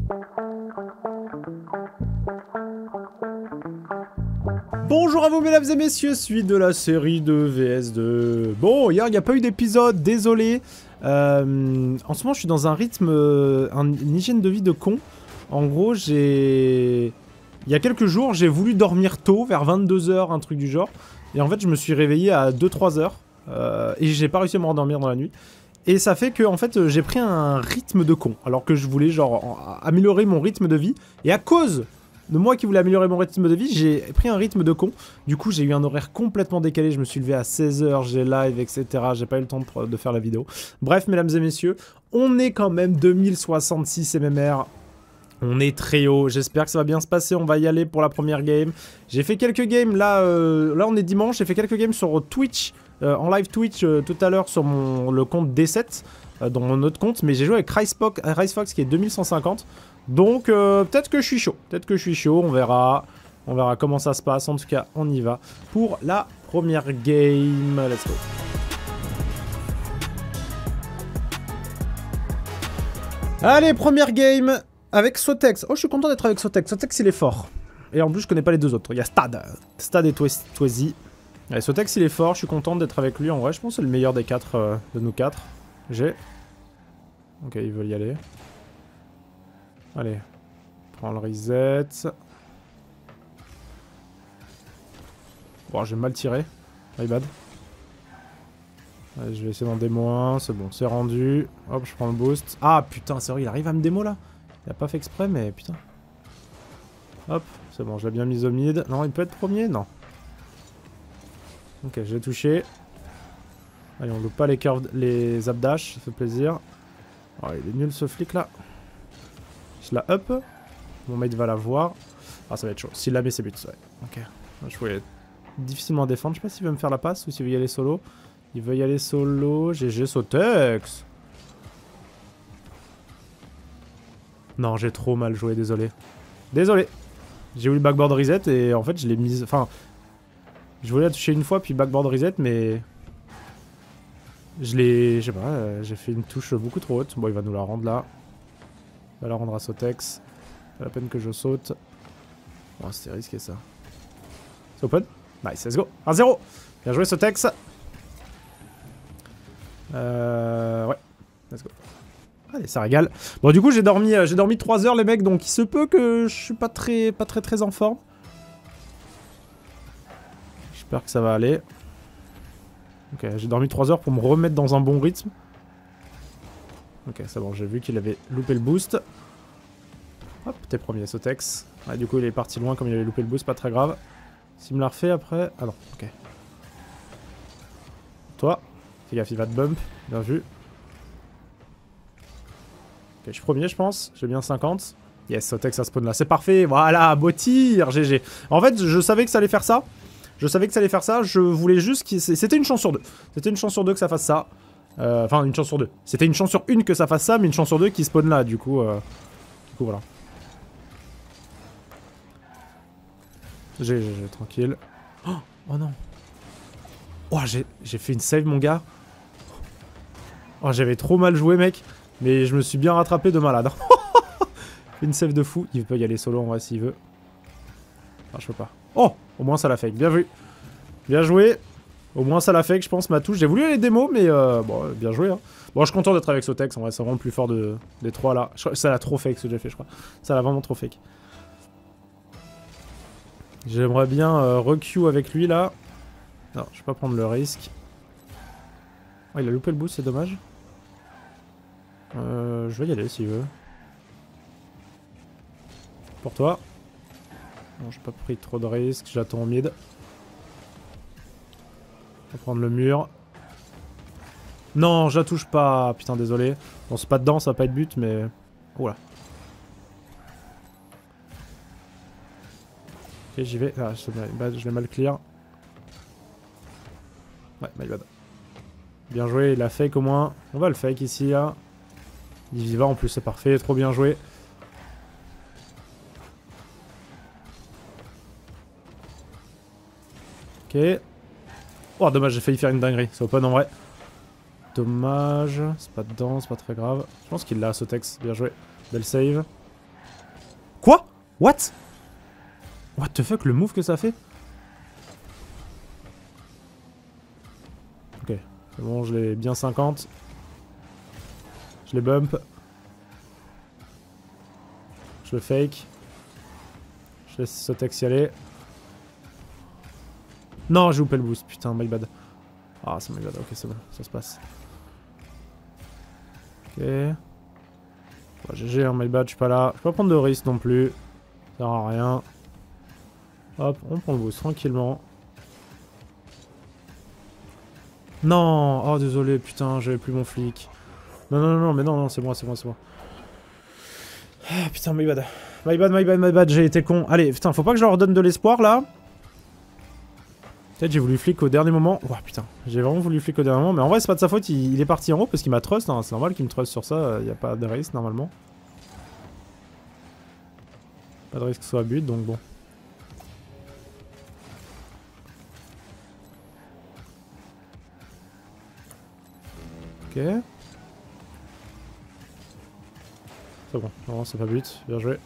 Bonjour à vous mesdames et messieurs, suite de la série de VS2. Bon, hier il n'y a pas eu d'épisode, désolé. En ce moment je suis dans un rythme, une hygiène de vie de con. En gros il y a quelques jours j'ai voulu dormir tôt, vers 22 h, un truc du genre. Et en fait je me suis réveillé à 2-3 heures. Et j'ai pas réussi à me rendormir dans la nuit. Et ça fait que en fait j'ai pris un rythme de con. Alors que je voulais genre améliorer mon rythme de vie. Et à cause de moi qui voulais améliorer mon rythme de vie, j'ai pris un rythme de con. Du coup, j'ai eu un horaire complètement décalé. Je me suis levé à 16 h, j'ai live, etc. J'ai pas eu le temps de faire la vidéo. Bref, mesdames et messieurs, on est quand même 2066 MMR. On est très haut. J'espère que ça va bien se passer. On va y aller pour la première game. J'ai fait quelques games. Là, on est dimanche. J'ai fait quelques games sur Twitch, en live Twitch tout à l'heure sur le compte D7, dans mon autre compte. Mais j'ai joué avec RiceFox qui est 2150. Donc peut-être que je suis chaud, on verra comment ça se passe. En tout cas, on y va pour la première game. Let's go. Allez, première game avec Sotex. Oh, je suis content d'être avec Sotex. Sotex, il est fort. Et en plus, je connais pas les deux autres. Il y a Stad et Twizy. Allez, Sotex, il est fort. Je suis content d'être avec lui. En vrai, je pense que c'est le meilleur des quatre, de nous quatre. Ok, ils veulent y aller. Allez, prends le reset. Bon, j'ai mal tiré. My bad. Allez, je vais essayer d'en démo 1. C'est bon, c'est rendu. Hop, je prends le boost. Ah putain, c'est vrai, il arrive à me démo là. Il a pas fait exprès, mais putain. Hop, c'est bon, je l'ai bien mis au mid. Non, il peut être premier? Non. Ok, j'ai touché. Allez, on loupe pas les updash, ça fait plaisir. Oh, il est nul ce flic là. Je la up. Mon mate va la voir. Ah, ça va être chaud. S'il la met, c'est but. Ouais. Ok. Je pouvais difficilement défendre. Je sais pas s'il veut me faire la passe ou s'il veut y aller solo. Il veut y aller solo. GG Sotex. Non, j'ai trop mal joué. Désolé. Désolé. J'ai eu le backboard reset et en fait, je l'ai mise. Enfin. Je voulais la toucher une fois puis backboard reset, mais. Je l'ai. Je sais pas. J'ai fait une touche beaucoup trop haute. Bon, il va nous la rendre là. Il va la rendre à Sotex. Pas la peine que je saute. Bon, c'était risqué ça. C'est open. Nice, let's go. 1-0. Bien joué Sotex. Ouais. Let's go. Allez, ça régale. Bon, du coup, j'ai dormi 3 heures, les mecs, donc il se peut que je suis pas très en forme. J'espère que ça va aller. Ok, j'ai dormi 3 heures pour me remettre dans un bon rythme. Ok, c'est bon, j'ai vu qu'il avait loupé le boost. Hop, t'es premier, Sotex. Ouais, du coup, il est parti loin comme il avait loupé le boost, pas très grave. S'il me la refait après... Ah non, ok. Toi, fais gaffe, il va te bump. Bien vu. Ok, je suis premier, je pense. J'ai bien 50. Yes, Sotex, ça spawn là. C'est parfait. Voilà, beau tir, GG. En fait, je savais que ça allait faire ça. Je voulais juste qu'il... C'était une chance sur deux. C'était une chance sur deux que ça fasse ça. Enfin, une chance sur deux. C'était une chance sur une que ça fasse ça, mais une chance sur deux qui spawn là, du coup voilà. GG, tranquille. Oh non. Oh, j'ai fait une save, mon gars. Oh, j'avais trop mal joué, mec. Mais je me suis bien rattrapé de malade. Une save de fou. Il peut y aller solo, en vrai, s'il veut. Ah, je peux pas. Oh, au moins ça l'a fake. Bien vu. Bien joué. Au moins ça l'a fake, je pense, ma touche. J'ai voulu aller démo, mais bon, bien joué. Hein. Bon, je suis content d'être avec Sotex. En vrai, c'est vraiment le plus fort des trois, là. Ça l'a trop fake, ce que j'ai fait, je crois. Ça l'a vraiment trop fake. J'aimerais bien requeue avec lui là. Non, je vais pas prendre le risque. Oh, il a loupé le boost, c'est dommage. Je vais y aller s'il veut. Pour toi. Bon, j'ai pas pris trop de risques, j'attends au mid. On va prendre le mur. Non, je la touche pas. Putain, désolé. Bon, c'est pas dedans, ça va pas être but, mais... Oula. Ok, j'y vais. Ah, je l'ai mal clear. Ouais, my bad. Bien joué, il a fake au moins. On va le fake ici, là. Il y va en plus, c'est parfait. Trop bien joué. Ok. Oh, dommage, j'ai failli faire une dinguerie. C'est open en vrai. Dommage. C'est pas dedans, c'est pas très grave. Je pense qu'il l'a, Sotex. Bien joué. Belle save. Quoi? What? What the fuck, le move que ça fait? Ok, c'est bon, je l'ai bien 50. Je les bump. Je le fake. Je laisse Sotex y aller. Non, j'ai loupé le boost, putain, my bad. Ah, c'est my bad, ok, c'est bon, ça se passe. Ok. Bon, GG, hein, my bad, je suis pas là. Je peux pas prendre de risque non plus. Ça sert à rien. Hop, on prend le boost tranquillement. Non, oh désolé, putain, j'avais plus mon flic. Non, non, non, non, mais non, non, c'est moi, c'est moi, c'est moi. Ah, putain, my bad. My bad, my bad, my bad, j'ai été con. Allez, putain, faut pas que je leur donne de l'espoir, là. Peut-être j'ai voulu flic au dernier moment. Oh, putain, j'ai vraiment voulu flic au dernier moment. Mais en vrai, c'est pas de sa faute, il est parti en haut parce qu'il m'a trust. Hein. C'est normal qu'il me trust sur ça, y a pas de risque, normalement. Pas de risque que ce soit but, donc bon. Ok. C'est bon, non, c'est pas but, bien joué.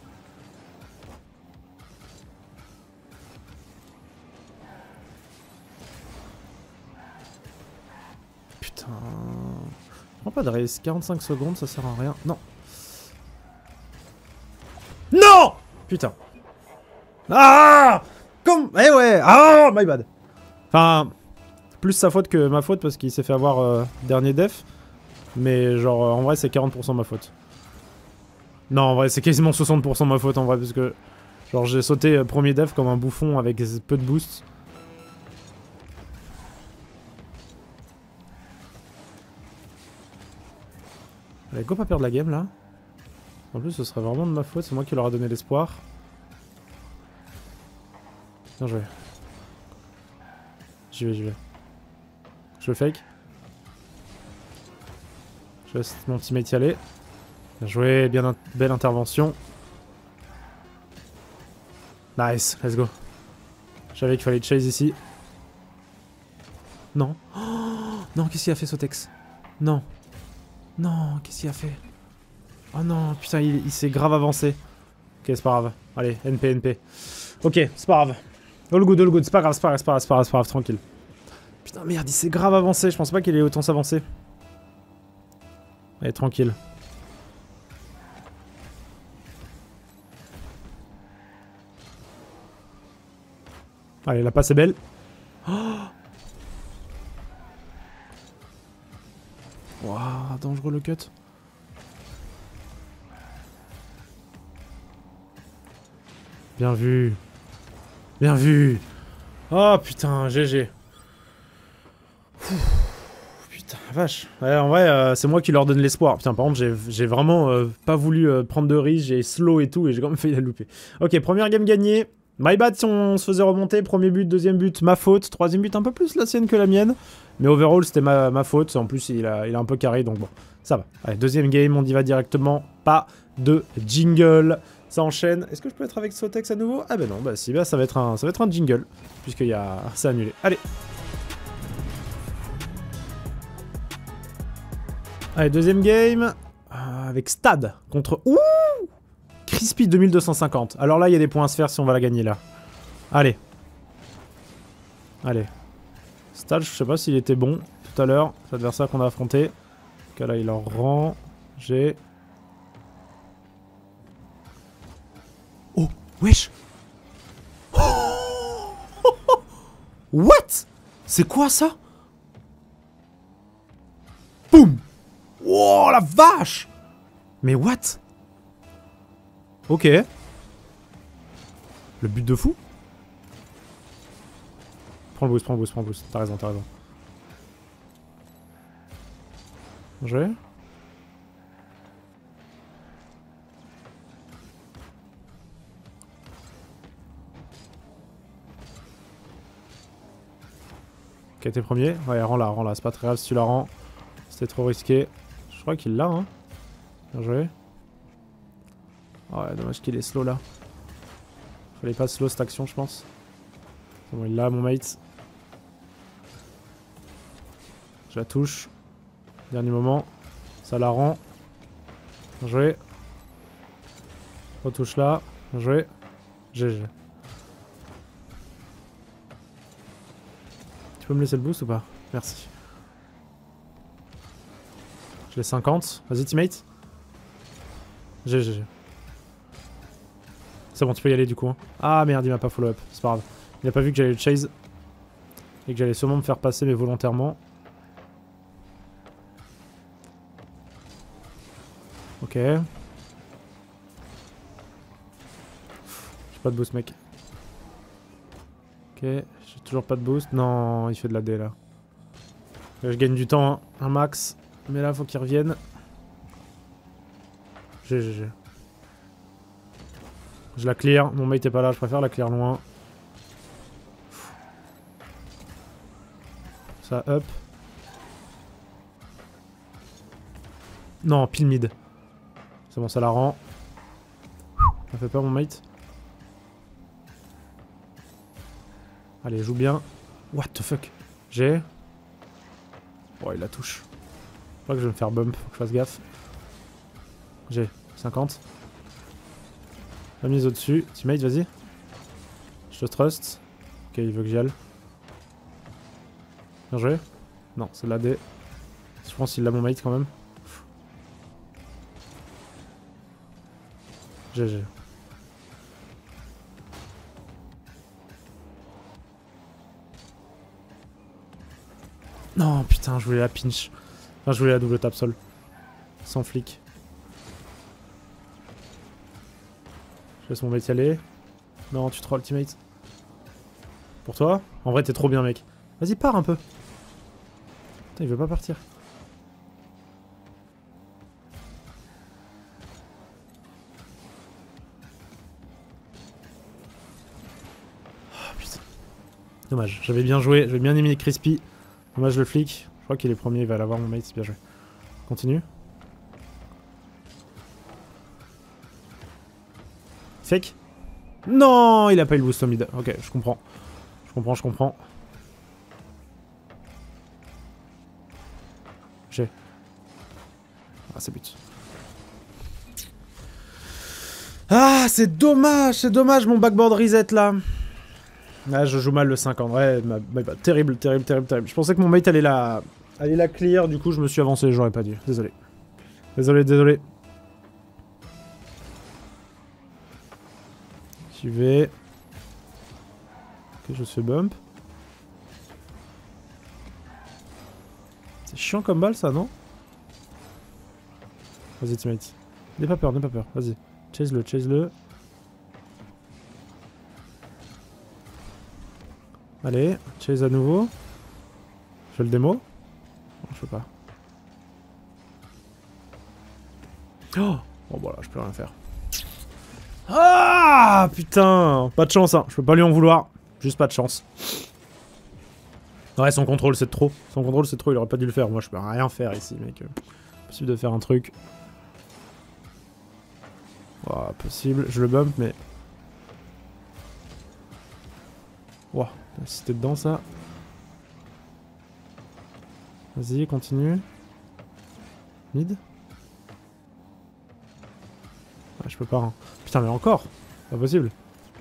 Putain. Prends pas de risque, 45 secondes, ça sert à rien. Non. Non! Putain. Ah! Comme... Eh ouais! Ah! My bad. Enfin... Plus sa faute que ma faute parce qu'il s'est fait avoir dernier def. Mais genre en vrai c'est 40% ma faute. Non en vrai c'est quasiment 60% ma faute en vrai parce que... Genre j'ai sauté premier def comme un bouffon avec peu de boost. Allez go pas perdre la game là. En plus ce serait vraiment de ma faute, c'est moi qui leur a donné l'espoir. Bien joué. J'y vais, j'y vais. Je le fake. Je laisse mon teammate y aller. Bien joué, bien belle intervention. Nice, let's go. Je savais qu'il fallait chase ici. Non. Oh, non, qu'est-ce qu'il a fait Sotex? Non. Non, qu'est-ce qu'il a fait? Oh non, putain, il s'est grave avancé. Ok, c'est pas grave. Allez, NP, NP. Ok, c'est pas grave. All good, c'est pas grave, c'est pas grave, c'est pas grave, c'est pas grave, c'est pas grave, tranquille. Putain, merde, il s'est grave avancé, je pensais pas qu'il allait autant s'avancer. Allez, tranquille. Allez, la passe est belle. Oh, waouh, dangereux le cut. Bien vu. Bien vu. Oh putain, GG. Putain, vache. Ouais, en vrai, c'est moi qui leur donne l'espoir. Putain, par contre, j'ai vraiment pas voulu prendre de risque. J'ai slow et tout, et j'ai quand même failli la louper. Ok, première game gagnée. My bad si on se faisait remonter. Premier but, deuxième but, ma faute. Troisième but, un peu plus la sienne que la mienne. Mais overall, c'était ma faute. En plus, il a un peu carré, donc bon, ça va. Allez, deuxième game, on y va directement. Pas de jingle. Ça enchaîne. Est-ce que je peux être avec Sotex à nouveau? Ah ben non, bah si, bah ça va être un jingle. Puisqu'il y a... C'est annulé. Allez. Allez, deuxième game. Avec Stade contre... Ouh! Crispy 2250. Alors là, il y a des points à se faire si on va la gagner là. Allez. Allez. Stade, je sais pas s'il était bon tout à l'heure. C'est l'adversaire qu'on a affronté. En tout cas là, il en rend. J'ai... Oh, wesh. Oh. What? C'est quoi ça? Boum. Oh la vache. Mais what? Ok. Le but de fou. Prends le boost, prends le boost, prends le boost. T'as raison, t'as raison. Joué. Ok, t'es premier. Ouais, rends-la. C'est pas très grave si tu la rends. C'était trop risqué. Je crois qu'il l'a, hein. Bien joué. Ouais, dommage qu'il est slow là. Fallait pas slow cette action, je pense. C'est bon, il l'a, mon mate. Je la touche. Dernier moment. Ça la rend. Bien joué. Retouche là. Bien joué. GG. Tu peux me laisser le boost ou pas? Merci. J'ai 50. Vas-y, teammate. GG. C'est bon, tu peux y aller du coup. Hein. Ah merde, il m'a pas follow up. C'est pas grave. Il a pas vu que j'allais le chase. Et que j'allais sûrement me faire passer, mais volontairement. Ok. J'ai pas de boost, mec. Ok, j'ai toujours pas de boost. Non, il fait de la D là. Je gagne du temps, hein. Un max. Mais là, faut qu'il revienne. GG. Je la clear. Mon mate est pas là, je préfère la clear loin. Ça up. Non, pile mid. C'est bon, ça la rend. Ça fait peur mon mate. Allez, joue bien. What the fuck? J'ai... Oh, il la touche. Je crois que je vais me faire bump, faut que je fasse gaffe. J'ai 50. La mise au-dessus. Teammate, vas-y. Je te trust. Ok, il veut que j'y aille. Bien joué. Non, c'est de la D. Je pense qu'il a mon mate quand même. GG. Non, putain, je voulais la pinch. Enfin, je voulais la double tap sol. Sans flic. Je laisse mon mate y aller. Non, tu trolls, teammate. Pour toi? En vrai, t'es trop bien, mec. Vas-y, pars un peu. Putain, il veut pas partir. Oh, putain. Dommage, j'avais bien joué, j'avais bien aimé Crispy. Dommage le flic. Je crois qu'il est premier, il va l'avoir mon mate, c'est bien joué. Continue. Fake. Non, il a pas eu le boost au mid. Ok, je comprends. Je comprends. J'ai. Ah, c'est but. Ah, c'est dommage mon backboard reset là. Ah, je joue mal le 5 ans. Ouais, terrible. Je pensais que mon mate allait la clear, du coup je me suis avancé, j'aurais pas dû. Désolé. Désolé. J'y vais. Ok, je fais bump. C'est chiant comme balle ça, non? Vas-y teammate. N'aie pas peur, vas-y. Chase-le. Allez, chase à nouveau. Je fais le démo. Non, je peux pas. Oh bon voilà, je peux rien faire. Ah putain. Pas de chance, hein. Je peux pas lui en vouloir. Juste pas de chance. Ouais, son contrôle c'est trop. Il aurait pas dû le faire. Moi je peux rien faire ici, mec. Possible de faire un truc. Oh, possible. Je le bump, mais... Wow, c'était dedans ça. Vas-y, continue. Mid. Ouais, je peux pas. Hein. Putain, mais encore. Pas possible.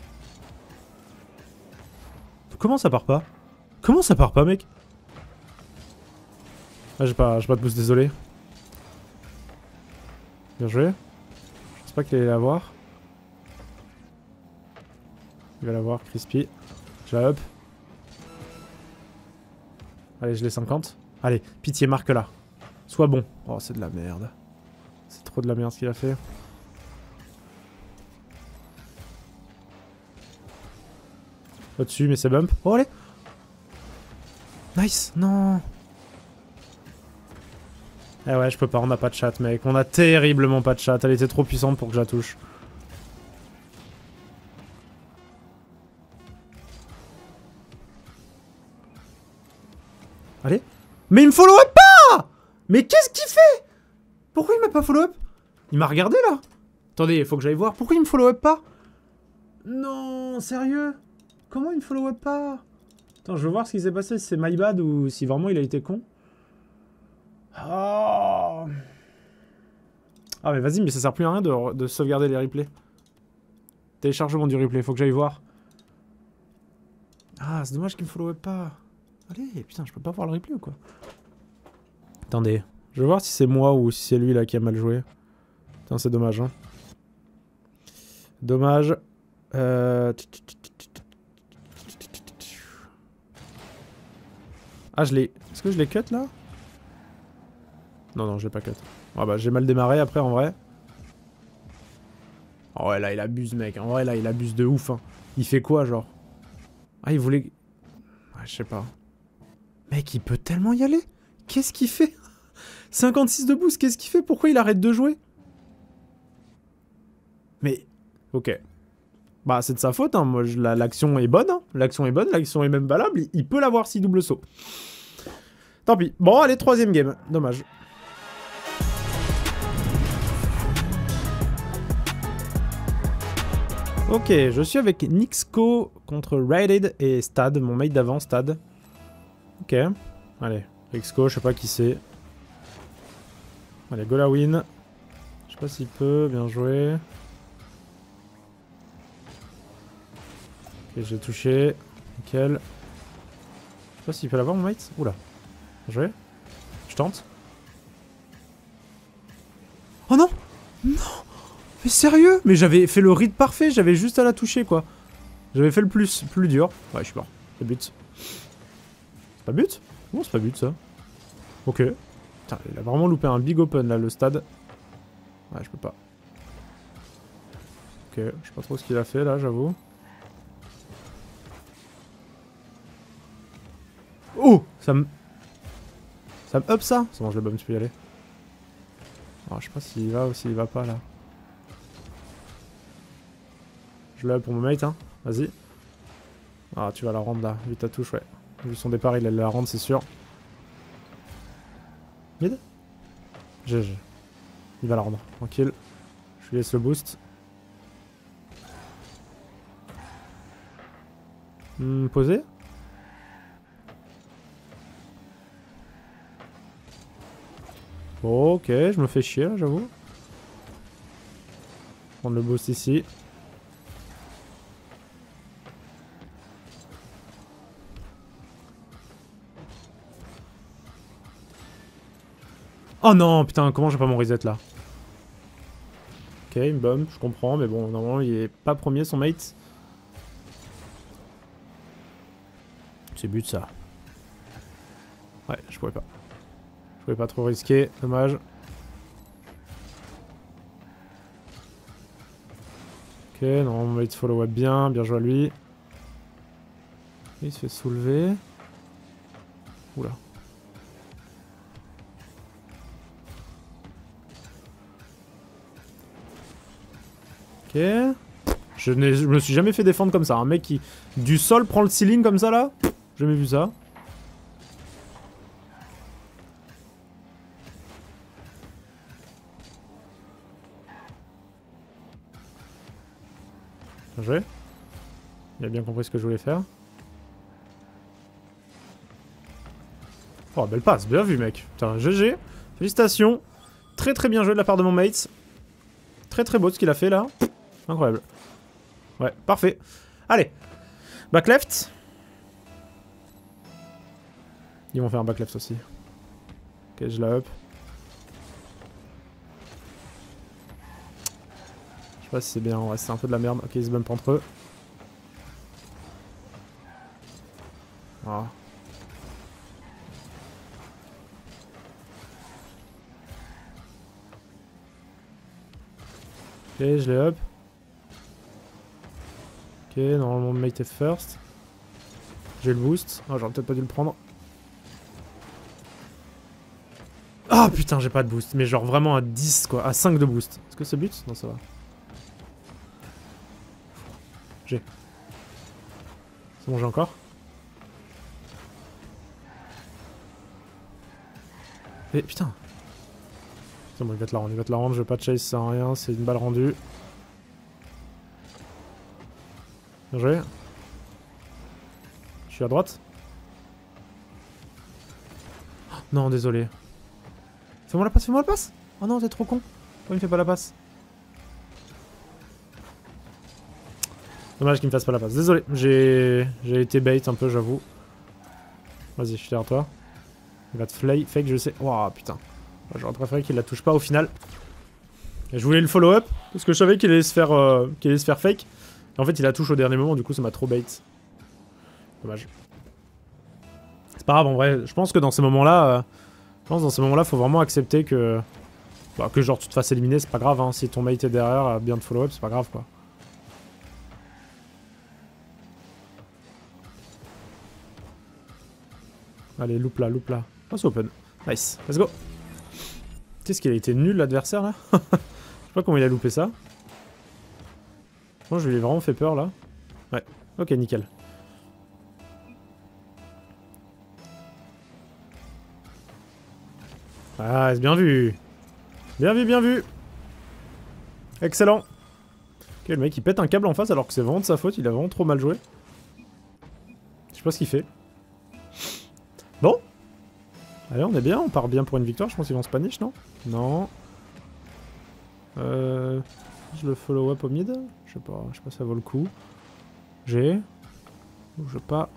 Comment ça part pas? Mec? Ah, j'ai pas de boost, désolé. Bien joué. Je pense pas qu'il allait l'avoir. Il va l'avoir, Crispy. Je la up. Allez, je l'ai 50. Allez, pitié, marque là. Sois bon. Oh, c'est de la merde. C'est trop de la merde ce qu'il a fait. Au-dessus, mais c'est bump. Oh, allez! Nice! Non! Eh ouais, je peux pas, on a pas de chat, mec. On a terriblement pas de chat. Elle était trop puissante pour que je la touche. Allez. Mais il me follow up pas! Mais qu'est-ce qu'il fait? Pourquoi il m'a pas follow up? Il m'a regardé là? Attendez, il faut que j'aille voir. Pourquoi il me follow up pas? Non, sérieux? Comment il me follow up pas? Attends, je veux voir ce qui s'est passé, si c'est my bad ou si vraiment il a été con. Oh. Ah mais vas-y, mais ça sert plus à rien de sauvegarder les replays. Téléchargement du replay, faut que j'aille voir. Ah, c'est dommage qu'il me follow pas. Allez, putain, je peux pas voir le replay ou quoi? Attendez, je vais voir si c'est moi ou si c'est lui là qui a mal joué. Putain, c'est dommage, hein. Dommage. Ah, je l'ai... Est-ce que je l'ai cut là? Non, non, je l'ai pas cut. Ah bah, j'ai mal démarré après en vrai. Oh ouais, là, il abuse, mec. En vrai, là, il abuse de ouf, hein. Il fait quoi, genre? Ah, il voulait... Ouais, je sais pas. Mec, il peut tellement y aller. Qu'est-ce qu'il fait? 56 de boost, qu'est-ce qu'il fait? Pourquoi il arrête de jouer? Mais... Ok. Bah, c'est de sa faute, hein. Moi, l'action est bonne, hein. L'action est bonne, l'action est même valable. Il peut l'avoir si double saut. Tant pis. Bon, allez, 3ème game. Dommage. Ok, je suis avec Nixco contre Raided et Stad, mon mate d'avant, Stad. Ok. Allez, Nixco, je sais pas qui c'est. Allez, go la win. Je sais pas s'il peut, bien joué. Ok, j'ai touché. Nickel. Je sais pas s'il peut l'avoir mon mate. Oula. Bien joué. Je tente. Oh non! Non! Mais sérieux? Mais j'avais fait le read parfait, j'avais juste à la toucher quoi. J'avais fait le plus dur. Ouais, je suis mort. C'est but. C'est pas but? Non, c'est pas but ça. Ok. Putain, il a vraiment loupé un big open là, le Stad. Ouais, je peux pas. Ok, je sais pas trop ce qu'il a fait là, j'avoue. Oh! Ça me up ça? C'est bon, je le bomb, tu peux y aller. Oh, je sais pas s'il va ou s'il va pas là. Je l'ai pour mon mate, hein. Vas-y. Ah, tu vas la rendre là. Vu ta touche, ouais. Vu son départ, il allait la rendre, c'est sûr. Mid? GG. Il va la rendre. Tranquille. Je lui laisse le boost. Posé? Ok, je me fais chier là, j'avoue. Prendre le boost ici. Oh non, putain, comment j'ai pas mon reset là? Ok, une bombe, je comprends, mais bon, normalement il est pas premier son mate. C'est but ça. Ouais, je pouvais pas. Je pouvais pas trop risquer, dommage. Ok, non, mon mate follow up bien joué à lui. Il se fait soulever. Oula. Ok. Je me suis jamais fait défendre comme ça. Un mec qui, du sol, prend le ceiling comme ça là. J'ai jamais vu ça. Bien joué. Il a bien compris ce que je voulais faire. Oh, belle passe. Bien vu, mec. Putain, GG. Félicitations. Très très bien joué de la part de mon mate. Très très beau ce qu'il a fait là. Incroyable. Ouais, parfait. Allez. Back left. Ils vont faire un back left aussi. Ok, je la up. Je sais pas si c'est bien. Ouais, c'est un peu de la merde. Ok, ils se bump entre eux. Voilà. Ok, je l'ai up. Ok, normalement mon mate est first. J'ai le boost. Oh, j'aurais peut-être pas dû le prendre. Ah putain, j'ai pas de boost. Mais genre vraiment à 10 quoi. À 5 de boost. Est-ce que c'est but? Non, ça va. J'ai. C'est bon, j'ai encore. Mais putain. C'est bon, il va te la rendre. Il va te la rendre. Je vais pas chase, ça sert à rien. C'est une balle rendue. Bien joué. Je suis à droite. Oh, non, désolé. Fais-moi la passe, fais-moi la passe. Oh non, t'es trop con. Pourquoi il me fait pas la passe? Dommage qu'il me fasse pas la passe. Désolé, j'ai été bait un peu, j'avoue. Vas-y, je suis derrière toi. Il va te fake, je sais. Waouh, putain. J'aurais préféré qu'il la touche pas au final. Et je voulais le follow-up, parce que je savais qu'il allait se faire fake. Et en fait, il la touche au dernier moment, du coup, ça m'a trop bait. Dommage. C'est pas grave, en vrai. Je pense que dans ces moments-là, faut vraiment accepter que... Bah, que genre tu te fasses éliminer, c'est pas grave, hein. Si ton mate est derrière, bien de follow-up, c'est pas grave, quoi. Allez, loupe là. Oh, c'est open. Nice. Let's go. Qu'est-ce qu'il a été nul, l'adversaire, là? Je sais pas comment il a loupé ça. Moi, je lui ai vraiment fait peur, là. Ouais. Ok, nickel. Ah, c'est bien vu. Bien vu, bien vu. Excellent. Ok, le mec, il pète un câble en face alors que c'est vraiment de sa faute. Il a vraiment trop mal joué. Je sais pas ce qu'il fait. Bon. Allez, on est bien, on part bien pour une victoire. Je pense qu'ils vont se paniche, non? Non. Je le follow up au mid. Je sais pas si ça vaut le coup. J'ai. Je sais pas.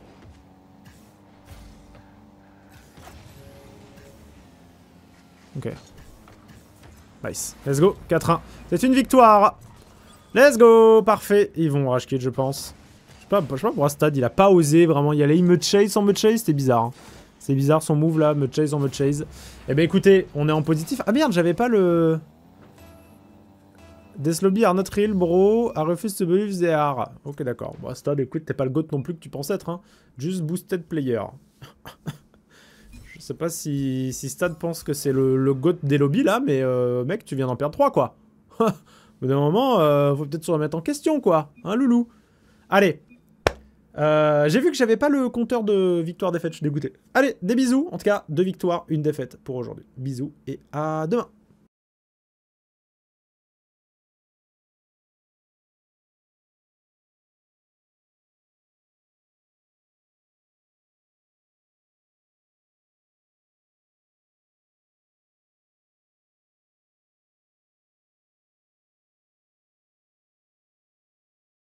Ok. Nice. Let's go. 4-1. C'est une victoire. Let's go. Parfait. Ils vont rage quit, je pense. Je sais pas pour Astad, il a pas osé vraiment y aller. Il me chase en me chase, c'était bizarre. Hein. C'est bizarre son move là, me chase en me chase. Eh ben écoutez, on est en positif. Ah merde, j'avais pas le... This lobby are not real, bro. I refuse to believe they are. Ok, d'accord. Bon, Astad, écoute, t'es pas le GOAT non plus que tu penses être. Hein. Just boosted player. Je sais pas si Stad pense que c'est le GOAT des lobbies là, mais mec, tu viens d'en perdre 3 quoi. Au bout d'un moment, faut peut-être se remettre en question quoi. Hein, loulou. Allez. J'ai vu que j'avais pas le compteur de victoire-défaite, je suis dégoûté. Allez, des bisous. En tout cas, 2 victoires, 1 défaite pour aujourd'hui. Bisous et à demain.